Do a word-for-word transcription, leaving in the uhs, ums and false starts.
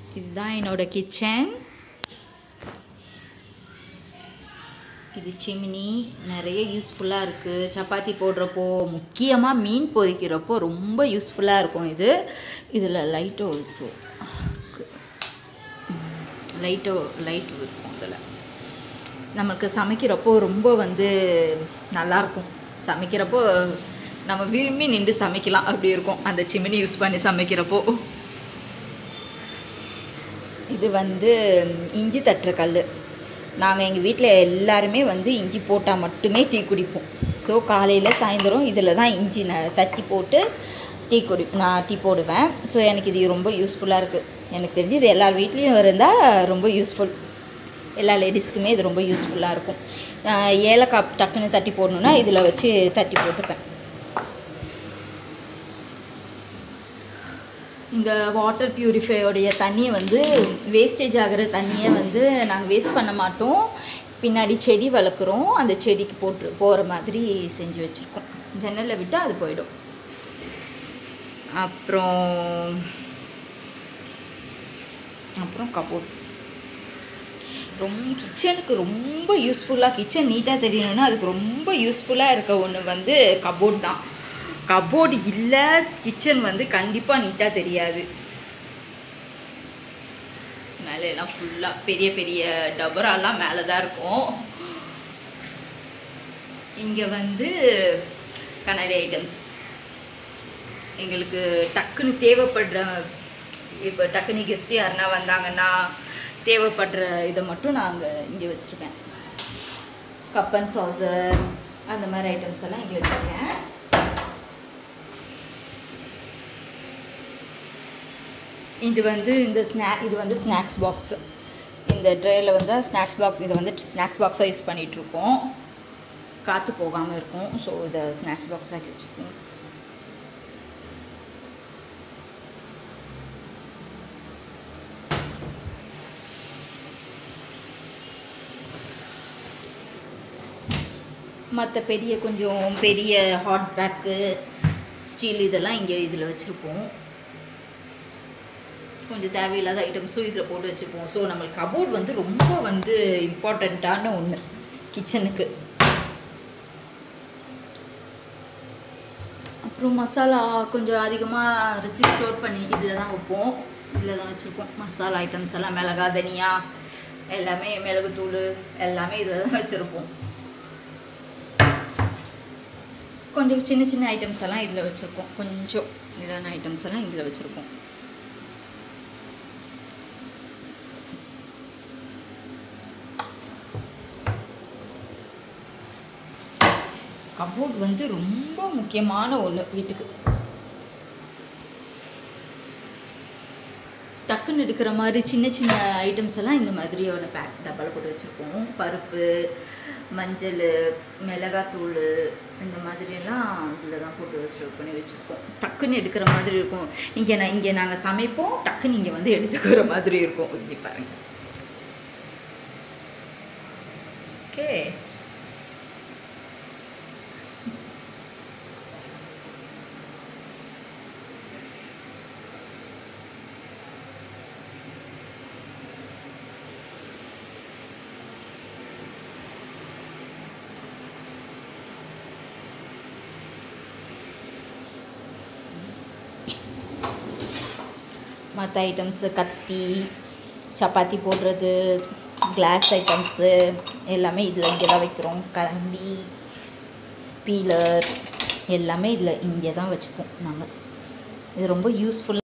இதுதான் என்னோட கிச்சன். இது சிமினி நிறைய யூஸ்ஃபுல்லாக இருக்குது. சப்பாத்தி போடுறப்போ, முக்கியமாக மீன் பொரிக்கிறப்போ ரொம்ப யூஸ்ஃபுல்லாக இருக்கும் இது. இதில் லைட் ஆல்சோ லைட்டோ லைட் இருக்கும். இதில் நமக்கு சமைக்கிறப்போ ரொம்ப வந்து நல்லாயிருக்கும். சமைக்கிறப்போ நம்ம விரும்பி நின்று சமைக்கலாம் அப்படி இருக்கும் அந்த சிமினி யூஸ் பண்ணி சமைக்கிறப்போ. இது வந்து இஞ்சி தட்டுற கல். நாங்கள் எங்கள் வீட்டில் எல்லாருமே வந்து இஞ்சி போட்டால் மட்டுமே டீ குடிப்போம். ஸோ காலையில் சாயந்தரம் இதில் தான் இஞ்சி ந தட்டி போட்டு டீ குடி நான் டீ போடுவேன். ஸோ எனக்கு இது ரொம்ப யூஸ்ஃபுல்லாக இருக்குது. எனக்கு தெரிஞ்சு இது எல்லார் வீட்லேயும் இருந்தால் ரொம்ப யூஸ்ஃபுல். எல்லா லேடிஸ்க்குமே இது ரொம்ப யூஸ்ஃபுல்லாக இருக்கும். ஏலக்காய் டக்குன்னு தட்டி போடணுன்னா இதில் வச்சு தட்டி போட்டுப்பேன். இந்த வாட்டர் பியூரிஃபையோடைய தண்ணியை வந்து வேஸ்டேஜ் ஆகிற தண்ணியை வந்து நாங்கள் வேஸ்ட் பண்ண மாட்டோம். பின்னாடி செடி வளர்க்குறோம், அந்த செடிக்கு போட்டு போகிற மாதிரி செஞ்சு வச்சுருக்கோம். ஜன்னலில் விட்டால் அது போயிடும். அப்புறம் அப்புறம் கபோர்ட் ரொம்ப கிச்சனுக்கு ரொம்ப யூஸ்ஃபுல்லாக, கிச்சன் நீட்டாக தெரியணுன்னா அதுக்கு ரொம்ப யூஸ்ஃபுல்லாக இருக்க ஒன்று வந்து கபோர்ட் தான். கபோர்டு இல்லை கிச்சன் வந்து கண்டிப்பாக நீட்டாக தெரியாது. மேலெல்லாம் ஃபுல்லாக பெரிய பெரிய டபராலாம் மேலே தான் இருக்கும். இங்கே வந்து கண்ணாடி ஐட்டம்ஸ் எங்களுக்கு டக்குன்னு தேவைப்படுற, இப்போ டக்குனு கெஸ்ட் யாருன்னா வந்தாங்கன்னா தேவைப்படுற இதை மட்டும் நாங்கள் இங்கே வச்சுருக்கேன். கப் அண்ட் சாசர் அந்த மாதிரி ஐட்டம்ஸ் எல்லாம் இங்கே வச்சுருக்கேன். இது வந்து இந்த ஸ்நாக் இது வந்து ஸ்நாக்ஸ் பாக்ஸு. இந்த ட்ரேயில் வந்து ஸ்நாக்ஸ் பாக்ஸ், இதை வந்து ஸ்நாக்ஸ் பாக்ஸாக யூஸ் பண்ணிகிட்ருக்கோம். காற்று போகாமல் இருக்கும். ஸோ இதை ஸ்நாக்ஸ் பாக்ஸாக வச்சுருக்கோம். மற்ற பெரிய கொஞ்சம் பெரிய ஹாட் பேக்கு, ஸ்டீல் இதெல்லாம் இங்கே இதில் வச்சுருப்போம். கொஞ்சம் தேவையில்லாத ஐட்டம்ஸும் இதில் போட்டு வச்சுப்போம். ஸோ நம்மளுக்கு கபோர்ட் வந்து ரொம்ப வந்து இம்பார்ட்டண்ட்டான ஒன்று கிச்சனுக்கு. அப்புறம் மசாலா கொஞ்சம் அதிகமாக அரைச்சி ஸ்டோர் பண்ணி இதில் தான் வைப்போம். இதில் தான் வச்சுருப்போம். மசாலா ஐட்டம்ஸ் எல்லாம் மிளகா, தனியா எல்லாமே, மிளகுத்தூள் எல்லாமே இதில் தான் வச்சுருப்போம். கொஞ்சம் சின்ன சின்ன ஐட்டம்ஸ் எல்லாம் இதில் வச்சுருக்கோம். கொஞ்சம் இதான ஐட்டம்ஸ் எல்லாம் இதில் வச்சுருக்கோம். கபோர்ட் வந்து ரொம்ப முக்கியமான ஒன்று வீட்டுக்கு. டக்குன்னு எடுக்கிற மாதிரி சின்ன சின்ன ஐட்டம்ஸ் எல்லாம் இந்த மாதிரியோட பேக் டப்பாவில் போட்டு வச்சுருக்கோம். பருப்பு, மஞ்சள், மிளகாத்தூள் இந்த மாதிரியெல்லாம் இதில் தான் போட்டு ஸ்டோர் பண்ணி வச்சுருக்கோம். டக்குன்னு எடுக்கிற மாதிரி இருக்கும். இங்கே நான் இங்கே நாங்கள் சமைப்போம், டக்குன்னு இங்கே வந்து எடுத்துக்கிற மாதிரி இருக்கும். இங்கே பாருங்கள். ஓகே, மற்ற ஐட்டம்ஸு கத்தி, சப்பாத்தி போடுறது, கிளாஸ் ஐட்டம்ஸு எல்லாமே இதில் இங்கே தான் வைக்கிறோம். கரண்டி, பீலர் எல்லாமே இதில் இங்கே தான் வச்சுப்போம் நாங்கள். இது ரொம்ப யூஸ்ஃபுல்.